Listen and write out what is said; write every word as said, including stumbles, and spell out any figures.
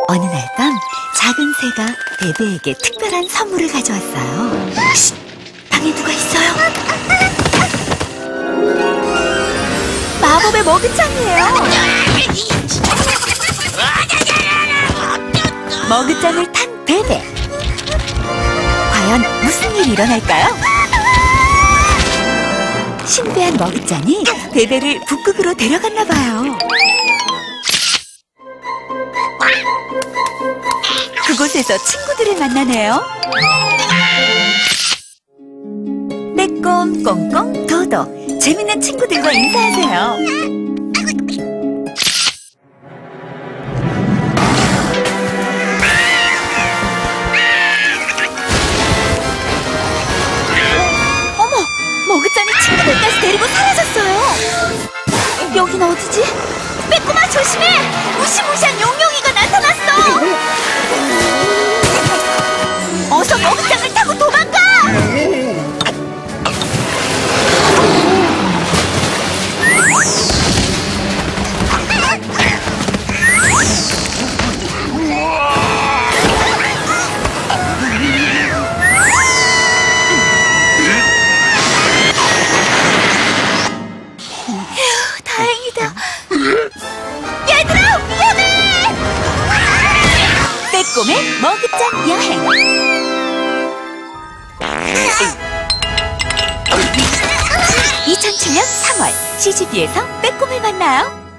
어느 날 밤 작은 새가 베베에게 특별한 선물을 가져왔어요. 쉿! 방에 누가 있어요? 마법의 머그잔이에요. 머그잔을 탄 베베. 과연 무슨 일이 일어날까요? 신비한 머그잔이 베베를 북극으로 데려갔나 봐요. 그곳에서 친구들을 만나네요. 빼꼼, 꽁꽁, 도도. 재밌는 친구들과 인사하세요. 어머! 머그잔이 친구들까지 데리고 사라졌어요. 여긴 어디지? 빼꼼아 조심해! 무시무시한 용용이가 나타났어! 어서 머그잔을 타고 도망가! 휴, 다행이다. 얘들아, 위험해! 빼꼼의 머그잔 여행. 이천칠 년 삼월 씨지비에서 빼꼼을 만나요.